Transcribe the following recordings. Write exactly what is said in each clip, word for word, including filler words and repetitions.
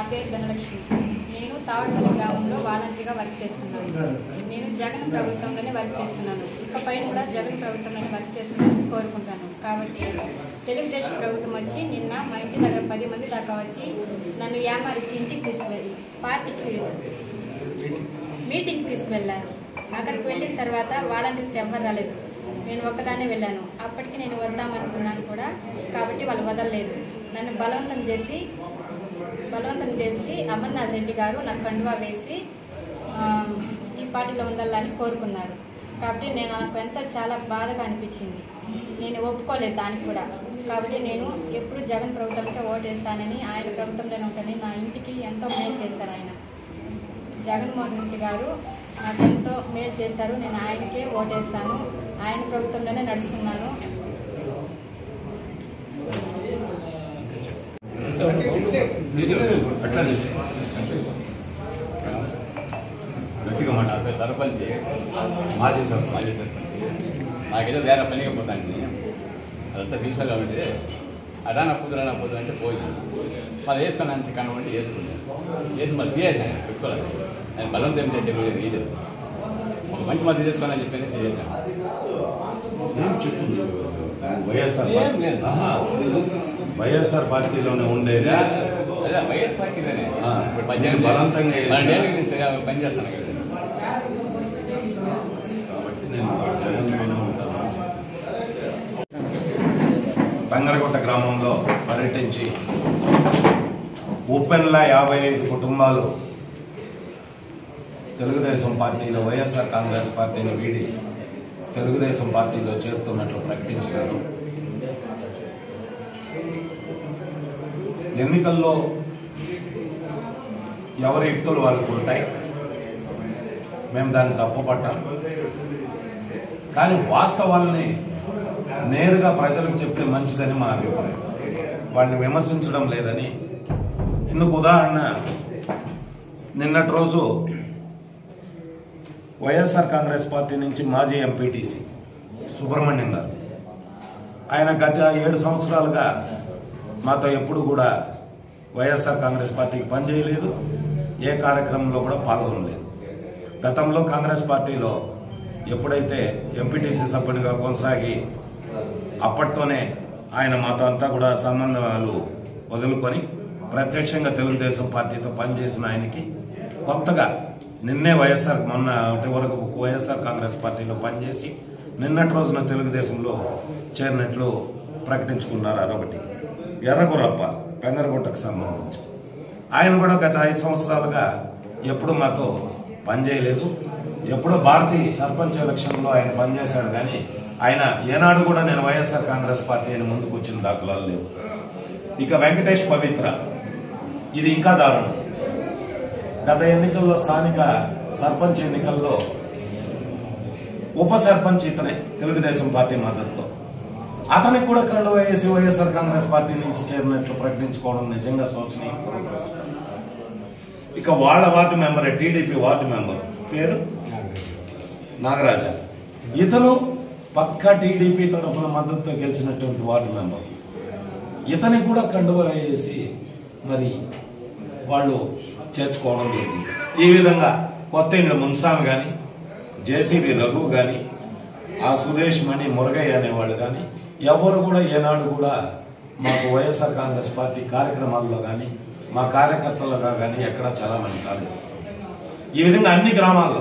పేరు ధనలక్ష్మి. నేను తావడపల్లి గ్రామంలో వాలంటీర్గా వర్క్ చేస్తున్నాను. నేను జగన్ ప్రభుత్వంలోనే వర్క్ చేస్తున్నాను. ఇకపై కూడా జగన్ ప్రభుత్వంలోనే వర్క్ చేస్తున్నానని కోరుకుంటాను. కాబట్టి తెలుగుదేశం ప్రభుత్వం వచ్చి నిన్న మా ఇంటి దగ్గర పది మంది దాకా వచ్చి నన్ను ఏమారిచి ఇంటికి తీసుకువెళ్ళి పార్టీకి మీటింగ్కి తీసుకువెళ్ళారు. అక్కడికి వెళ్ళిన తర్వాత వాలంటీర్స్ ఎవ్వరు రాలేదు. నేను ఒక్కదాన్నే వెళ్ళాను. అప్పటికి నేను వద్దామనుకున్నాను కూడా, కాబట్టి వాళ్ళు వదలలేదు. నన్ను బలవంతం చేసి బలవంతం చేసి అమర్నాథ్ రెడ్డి గారు నాకు కండువా వేసి ఈ పార్టీలో ఉండాలని కోరుకున్నారు. కాబట్టి నేను నాకు ఎంత చాలా బాధగా అనిపించింది. నేను ఒప్పుకోలేదు దానికి కూడా. కాబట్టి నేను ఎప్పుడు జగన్ ప్రభుత్వంకే ఓటేస్తానని, ఆయన ప్రభుత్వంలోనే ఉంటానని, నా ఇంటికి ఎంతో మేలు చేశారు ఆయన. జగన్మోహన్ రెడ్డి గారు నాకు ఎంతో మేలు చేశారు. నేను ఆయనకే ఓటేస్తాను. ఆయన ప్రభుత్వంలోనే నడుస్తున్నాను. గట్టిగా మాట్లాడు. సర్పంచ్ మాజీ సర్పంచ్ మాజీ సర్పంచ్ నాకైతే వేరే పనిగా పోతాను. అదంతా తెలుసా కాబట్టి అదానా కుదురు అనా కుదురు అంటే పోయి మళ్ళీ వేసుకుని అంత కనబడి వేసుకున్నాను. వేసి మళ్ళీ తీయాలి ఆయన పెట్టుకోవాలి. ఆయన బలంతో ఏం చేసే వేయలేదు. ఒక మంచి మధ్య తీసుకోవాలని చెప్పి చేసాను. ఏం చెప్పు వైఎస్ఆర్ వైఎస్ఆర్ పార్టీలోనే ఉండేదా? అదే వైఎస్ పార్టీలోనే బలవంతంగా పని చేస్తాను కదా. కాబట్టి నేను జగన్లోనే ఉంటాను. బంగారగుట్ట గ్రామంలో పర్యటించి ఓపెన్లా యాభై ఐదు కుటుంబాలు తెలుగుదేశం పార్టీలో వైఎస్ఆర్ కాంగ్రెస్ పార్టీని వీడి తెలుగుదేశం పార్టీలో చేరుతున్నట్లు ప్రకటించినారు. ఎన్నికల్లో ఎవరి యుక్తులు వాళ్ళకు ఉంటాయి. మేము దాన్ని తప్పుపట్టాం. కానీ వాస్తవాల్ని నేరుగా ప్రజలకు చెప్తే మంచిదని మా అభిప్రాయం. వాళ్ళని విమర్శించడం లేదని. ఇందుకు ఉదాహరణ, నిన్నటి రోజు వైఎస్ఆర్ కాంగ్రెస్ పార్టీ నుంచి మాజీ ఎంపీటీసీ సుబ్రహ్మణ్యం గారు, ఆయన గత ఏడు సంవత్సరాలుగా మాతో ఎప్పుడు కూడా వైఎస్ఆర్ కాంగ్రెస్ పార్టీకి పనిచేయలేదు. ఏ కార్యక్రమంలో కూడా పాల్గొనలేదు. గతంలో కాంగ్రెస్ పార్టీలో ఎప్పుడైతే ఎంపీటీసీ సభ్యుడిగా కొనసాగి అప్పట్తోనే ఆయన మాతో అంతా కూడా సంబంధాలు వదులుకొని ప్రత్యక్షంగా తెలుగుదేశం పార్టీతో పనిచేసిన ఆయనకి కొత్తగా నిన్నే వైఎస్ఆర్ మొన్న వరకు వైఎస్ఆర్ కాంగ్రెస్ పార్టీలో పనిచేసి నిన్నటి రోజున తెలుగుదేశంలో చేరినట్లు ప్రకటించుకున్నారు. అదొకటి. ఎర్రగురప్ప పెంగరగుట్టకు సంబంధించి ఆయన కూడా గత ఐదు సంవత్సరాలుగా ఎప్పుడు మాతో పనిచేయలేదు. ఎప్పుడో భారతీయ సర్పంచ్ ఎలక్షన్లో ఆయన పనిచేశాడు. కానీ ఆయన ఏనాడు కూడా నేను వైఎస్ఆర్ కాంగ్రెస్ పార్టీ అని ముందుకు వచ్చిన దాఖలాలు లేవు. ఇక వెంకటేష్ పవిత్ర, ఇది ఇంకా దారుణం. గత ఎన్నికల్లో స్థానిక సర్పంచ్ ఎన్నికల్లో ఉప సర్పంచ్ ఇతనే తెలుగుదేశం పార్టీ మద్దతుతో. అతనికి కూడా కళ్ళు వేసి వైఎస్ఆర్ కాంగ్రెస్ పార్టీ నుంచి చేరినట్లు ప్రకటించుకోవడం నిజంగా శోచనీయం. ఇక వాళ్ళ ward member, TDP ward member పేరు నాగరాజా, ఇతను పక్కా టీడీపీ తరఫున మద్దతుతో గెలిచినటువంటి వార్డు మెంబర్. ఇతనికి కూడా కండువా వేసి మరి వాళ్ళు చేర్చుకోవడం జరిగింది. ఈ విధంగా కొత్త ఇండ్ల మున్సామి కానీ, జేసీబీ రఘు కానీ, ఆ సురేష్ మణి మురగయ్య అనేవాళ్ళు కానీ ఎవరు కూడా ఏనాడు కూడా మాకు వైఎస్ఆర్ కాంగ్రెస్ పార్టీ కార్యక్రమాల్లో కానీ మా కార్యకర్తలుగా కానీ ఎక్కడా చాలామంది కాలేదు. ఈ విధంగా అన్ని గ్రామాల్లో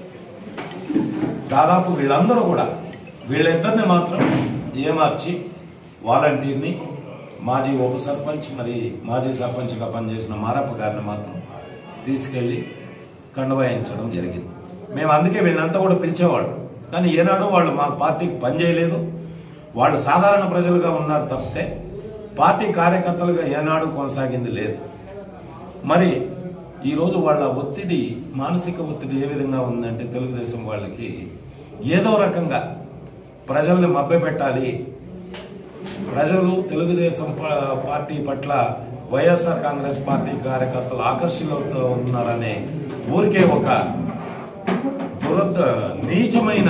దాదాపు వీళ్ళందరూ కూడా వీళ్ళిద్దరిని మాత్రం ఏమార్చి వాలంటీర్ని, మాజీ ఉప సర్పంచ్ మరి మాజీ సర్పంచ్గా పనిచేసిన మారప్ప గారిని మాత్రం తీసుకెళ్ళి కండువాయించడం జరిగింది. మేము అందుకే వీళ్ళంతా కూడా పిలిచేవాడు. కానీ ఏనాడు వాళ్ళు మా పార్టీకి పనిచేయలేదు. వాళ్ళు సాధారణ ప్రజలుగా ఉన్నారు తప్పితే పార్టీ కార్యకర్తలుగా ఏనాడు కొనసాగింది లేదు. మరి ఈరోజు వాళ్ళ ఒత్తిడి, మానసిక ఒత్తిడి ఏ విధంగా ఉందంటే తెలుగుదేశం వాళ్ళకి ఏదో రకంగా ప్రజల్ని మభ్యపెట్టాలి, ప్రజలు తెలుగుదేశం పార్టీ పట్ల వైఎస్ఆర్ కాంగ్రెస్ పార్టీ కార్యకర్తలు ఆకర్షితులవుతూ ఉన్నారనే ఊరికే ఒక దురద నీచమైన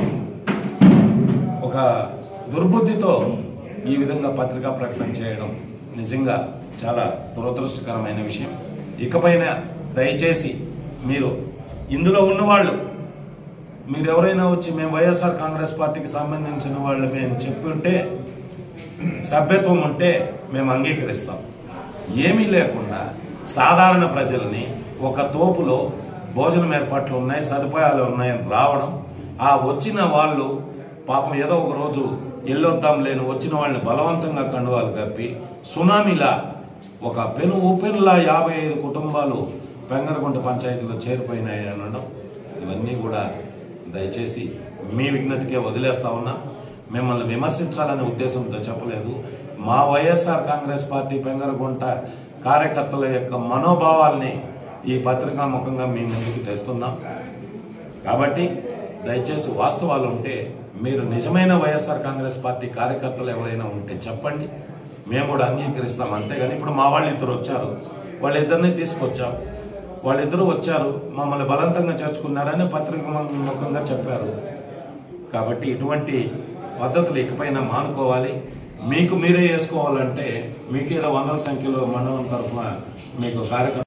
ఒక దుర్బుద్ధితో ఈ విధంగా పత్రికా ప్రకటన చేయడం నిజంగా చాలా దురదృష్టకరమైన విషయం. ఇకపైన దయచేసి మీరు ఇందులో ఉన్నవాళ్ళు మీరు ఎవరైనా వచ్చి మేము వైఎస్ఆర్ కాంగ్రెస్ పార్టీకి సంబంధించిన వాళ్ళు మేము చెప్పుంటే సభ్యత్వం ఉంటే మేము అంగీకరిస్తాం. ఏమీ లేకుండా సాధారణ ప్రజల్ని ఒక తోపులో భోజనం ఏర్పాట్లు ఉన్నాయి, సదుపాయాలు ఉన్నాయని రావడం, ఆ వచ్చిన వాళ్ళు పాపం ఏదో ఒక రోజు వెళ్ళొద్దాం లేని వచ్చిన వాళ్ళని బలవంతంగా కండువాలు కప్పి సునామీలా ఒక పెను ఊపెనులా యాభై ఐదు కుటుంబాలు పెంగరగుంట పంచాయతీలో చేరిపోయినాయి అనడం, ఇవన్నీ కూడా దయచేసి మీ విజ్ఞతకే వదిలేస్తా ఉన్నా. మిమ్మల్ని విమర్శించాలనే ఉద్దేశంతో చెప్పలేదు. మా వైఎస్ఆర్ కాంగ్రెస్ పార్టీ పెంగరగుంట కార్యకర్తల యొక్క మనోభావాల్ని ఈ పత్రికా ముఖంగా మీ ముందుకు తెస్తున్నాం. కాబట్టి దయచేసి వాస్తవాలు ఉంటే మీరు నిజమైన వైఎస్ఆర్ కాంగ్రెస్ పార్టీ కార్యకర్తలు ఎవరైనా ఉంటే చెప్పండి, మేము కూడా అంగీకరిస్తాం. అంతేగాని ఇప్పుడు మా వాళ్ళు ఇద్దరు వచ్చారు, వాళ్ళిద్దరిని తీసుకొచ్చాం, వాళ్ళిద్దరూ వచ్చారు మమ్మల్ని బలవంతంగా చేర్చుకున్నారని పత్రిక ముఖంగా చెప్పారు. కాబట్టి ఇటువంటి పద్ధతులు ఇకపైన మానుకోవాలి. మీకు మీరే వేసుకోవాలంటే మీకు ఏదో వందల సంఖ్యలో మండలం తరఫున మీకు కార్యకర్తలు